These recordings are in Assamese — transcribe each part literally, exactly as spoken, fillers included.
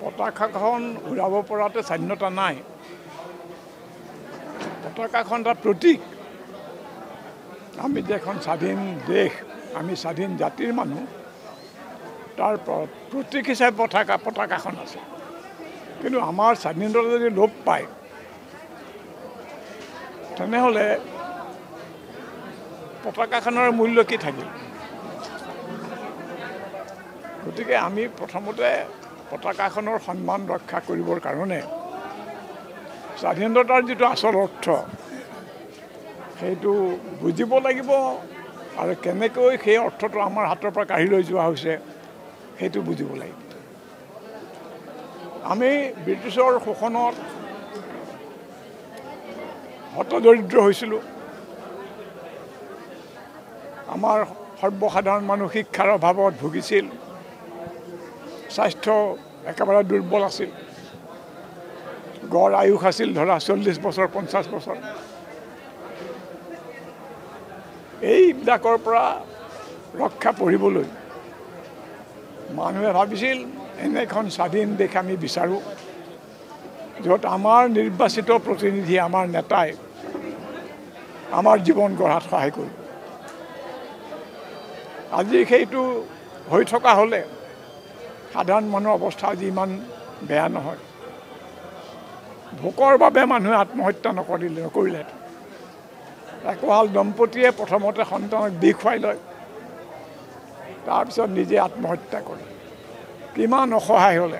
পতাকাখন উৰাব পৰাতে স্বাধীনতা নাই পতাকাখন এটা প্ৰতীক আমি যে এখন স্বাধীন দেশ আমি স্বাধীন জাতিৰ মানুহ তাৰ প্ৰতীক হিচাপে পতাকা পতাকাখন আছে কিন্তু আমাৰ স্বাধীনতা যদি লোপ পায় তেনেহ'লে পতাকাখনৰ মূল্য কি থাকিল গতিকে আমি প্ৰথমতে পতাকাখনৰ সন্মান ৰক্ষা কৰিবৰ কাৰণে স্বাধীনতাৰ যিটো আচল অৰ্থ সেইটো বুজিব লাগিব আৰু কেনেকৈ সেই অৰ্থটো আমাৰ হাতৰ পৰা কাঢ়ি লৈ যোৱা হৈছে সেইটো বুজিব লাগিব আমি ব্ৰিটিছৰ শোষণত হতদৰিদ্ৰ হৈছিলোঁ আমাৰ সৰ্বসাধাৰণ মানুহ শিক্ষাৰ অভাৱত ভুগিছিল স্বাস্থ্য একেবাৰে দুৰ্বল আছিল গড় আয়ুস আছিল ধৰা চল্লিছ বছৰ পঞ্চাছ বছৰ এইবিলাকৰ পৰা ৰক্ষা পৰিবলৈ মানুহে ভাবিছিল এনে এখন স্বাধীন দেশ আমি বিচাৰোঁ য'ত আমাৰ নিৰ্বাচিত প্ৰতিনিধি আমাৰ নেতাই আমাৰ জীৱন গঢ়াত সহায় কৰিব আজি সেইটো হৈ থকা হ'লে সাধাৰণ মানুহৰ অৱস্থা আজি ইমান বেয়া নহয় ভোকৰ বাবে মানুহে আত্মহত্যা নকৰিলে নকৰিলে একোহাল দম্পতীয়ে প্ৰথমতে সন্তানক বিষ খুৱাই লয় তাৰপিছত নিজে আত্মহত্যা কৰে কিমান অসহায় হ'লে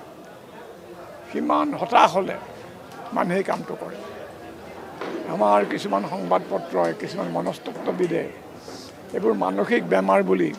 কিমান হতাশ হ'লে মানুহে কামটো কৰে আমাৰ কিছুমান সংবাদ পত্ৰই কিছুমান মনস্তত্ত্ববিদে এইবোৰ মানসিক বেমাৰ বুলি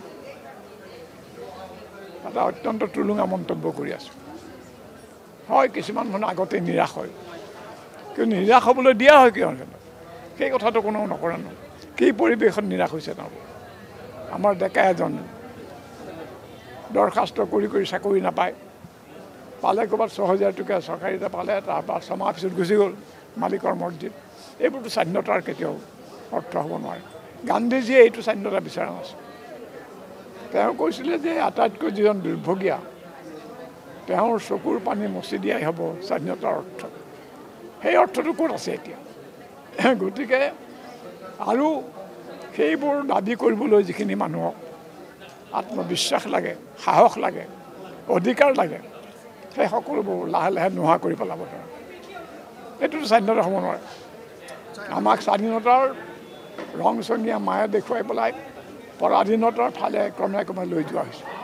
এটা অত্যন্ত তুলুঙা মন্তব্য কৰি আছোঁ হয় কিছুমান মানুহ আগতে নিৰাশ হয় কিন্তু নিৰাশ হ'বলৈ দিয়া হয় কিয় সেই কথাটো কোনো নকৰে ন কি পৰিৱেশত নিৰাশ হৈছে তেওঁ আমাৰ ডেকা এজন দৰখাস্ত কৰি কৰি চাকৰি নাপায় পালে ক'ৰবাত ছয় হাজাৰ টকা চৰকাৰী এটা পালে তাৰপৰা ছমাহ পিছত গুচি গ'ল মালিকৰ মৰ্জিত এইবোৰতো স্বাধীনতাৰ কেতিয়াও অৰ্থ হ'ব নোৱাৰে গান্ধীজীয়ে এইটো স্বাধীনতা বিচৰা নাছিল তেওঁ কৈছিলে যে আটাইতকৈ যিজন দুৰ্ভগীয়া তেওঁৰ চকুৰ পানী মচি দিয়াই হ'ব স্বাধীনতাৰ অৰ্থ সেই অৰ্থটো ক'ত আছে এতিয়া গতিকে আৰু সেইবোৰ দাবী কৰিবলৈ যিখিনি মানুহক আত্মবিশ্বাস লাগে সাহস লাগে অধিকাৰ লাগে সেই সকলোবোৰ লাহে লাহে নোহোৱা কৰি পেলাব ধৰে এইটোতো স্বাধীনতা হ'ব নোৱাৰে আমাক স্বাধীনতাৰ ৰং চঙীয়া মায়ে দেখুৱাই পেলাই পৰাধীনতাৰ ফালে ক্ৰমে ক্ৰমে লৈ যোৱা হৈছে